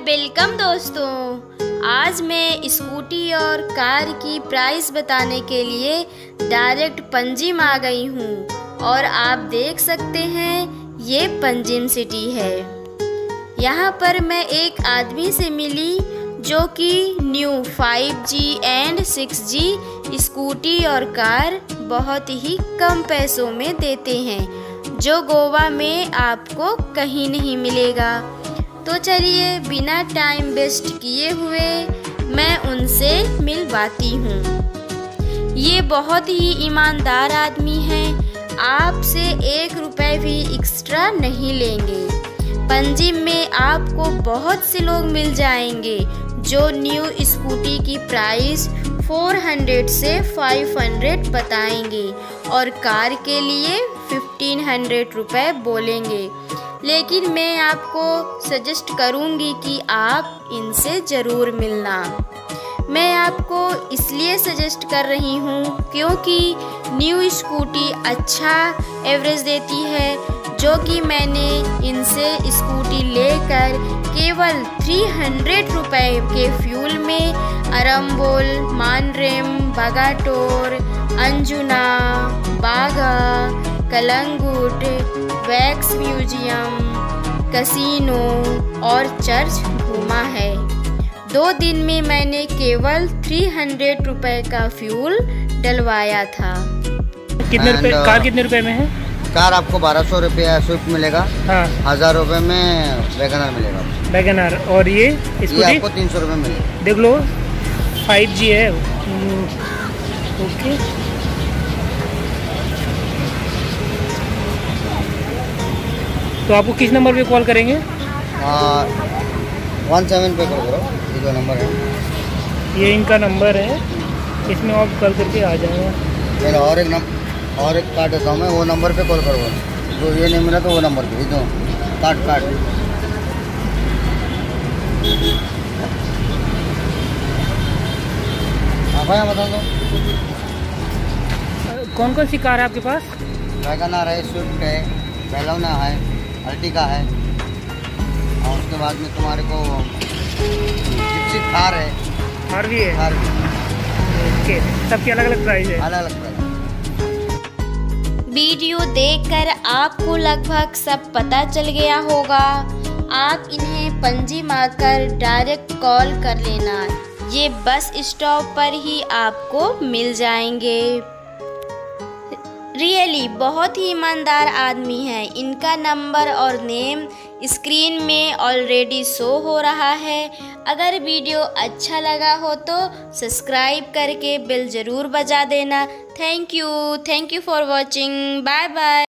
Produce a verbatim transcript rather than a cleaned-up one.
Welcome दोस्तों। आज मैं स्कूटी और कार की प्राइस बताने के लिए डायरेक्ट पंजिम आ गई हूँ और आप देख सकते हैं ये पंजिम सिटी है। यहाँ पर मैं एक आदमी से मिली जो कि new five G and six G scooty और कार बहुत ही कम पैसों में देते हैं, जो गोवा में आपको कहीं नहीं मिलेगा। तो चलिए बिना टाइम वेस्ट किए हुए मैं उनसे मिलवाती हूँ। ये बहुत ही ईमानदार आदमी हैं, आपसे एक रुपए भी एक्स्ट्रा नहीं लेंगे। पंजिम में आपको बहुत से लोग मिल जाएंगे जो न्यू स्कूटी की प्राइस चार सौ से पाँच सौ बताएंगे और कार के लिए पंद्रह सौ रुपये बोलेंगे। लेकिन मैं आपको सजेस्ट करूंगी कि आप इनसे ज़रूर मिलना। मैं आपको इसलिए सजेस्ट कर रही हूँ क्योंकि न्यू स्कूटी अच्छा एवरेज देती है, जो कि मैंने इनसे स्कूटी लेकर केवल तीन सौ रुपये के फ्यूल में Arambol, मानरेम, Vagator, Anjuna, Baga, Calangute, wax museum, casino और चर्च घूमा है। दो दिन में मैंने केवल तीन सौ रुपये का फ्यूल डलवाया था। कितने रुपए कार कितने रुपए में है? कार आपको बारह सौ रुपये स्विफ्ट मिलेगा। हाँ। हजार रुपये में वैगनर मिलेगा। वैगनर और ये ये आपको तीन सौ रुपये मिलेगा। देख लो फाइव जी है। ओके, तो आपको किस नंबर पे कॉल करेंगे? वन सेवन पे कॉल करो, ये जो नंबर है ये इनका नंबर है, इसमें आप कॉल करके आ जाएंगे। चलो और एक नंबर और एक कार्ड देता हूँ मैं, वो नंबर पे कॉल करो। तो ये नहीं मिला तो वो नंबर पे दो कार्ड कार्ड हाँ भाई बता दो। कौन कौन सी कार है आपके पास? वैगनर है, स्विफ्ट है, बेलोना है, अर्टिगा है और उसके बाद में तुम्हारे को जिप्सी थार है। थार भी है? थार भी। ओके, सबकी अलग अलग प्राइस है? अलग अलग प्राइस। वीडियो देखकर आपको लगभग सब पता चल गया होगा। आप इन्हें पंजिम आकर डायरेक्ट कॉल कर लेना, ये बस स्टॉप पर ही आपको मिल जाएंगे। रियली बहुत ही ईमानदार आदमी है। इनका नंबर और नेम स्क्रीन में ऑलरेडी शो हो रहा है। अगर वीडियो अच्छा लगा हो तो सब्सक्राइब करके बेल ज़रूर बजा देना। Thank you thank you for watching. Bye bye.